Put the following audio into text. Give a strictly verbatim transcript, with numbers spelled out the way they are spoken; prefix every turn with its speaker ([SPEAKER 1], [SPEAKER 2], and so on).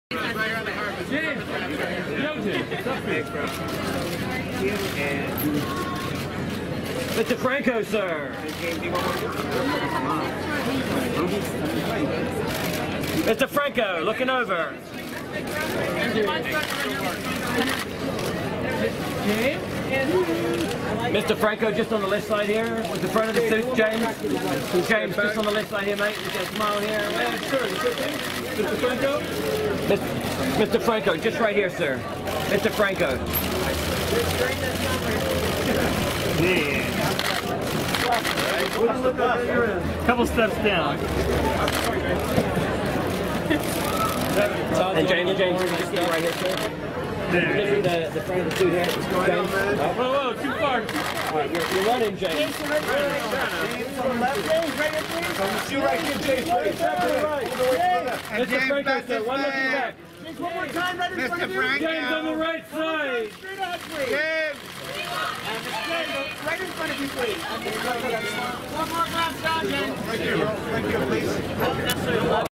[SPEAKER 1] Mister Franco, sir. Mister Franco, looking over. Mister Franco, just on the left side here, with the front of the suit, James. James, just on the left side here, mate. You got a smile here. Mister Franco? Mister Franco, just right here, sir. Mister Franco.
[SPEAKER 2] Yeah. Couple steps down.
[SPEAKER 1] And James, James, just get right here, sir.
[SPEAKER 2] There.
[SPEAKER 1] The, the front of the suit here. James.
[SPEAKER 2] Whoa, whoa, too far.
[SPEAKER 1] All right, you're, you're running, James.
[SPEAKER 3] James on the left. James, right here, please. You right here, James. Right here.
[SPEAKER 1] Mister Franco, sir, one looking back.
[SPEAKER 3] James, one more time, right in front of you.
[SPEAKER 1] James on the right side.
[SPEAKER 3] Straight up, please.
[SPEAKER 4] James!
[SPEAKER 3] Right in front of you, please. One more glance down, James.
[SPEAKER 4] Right here, bro. Right here, please.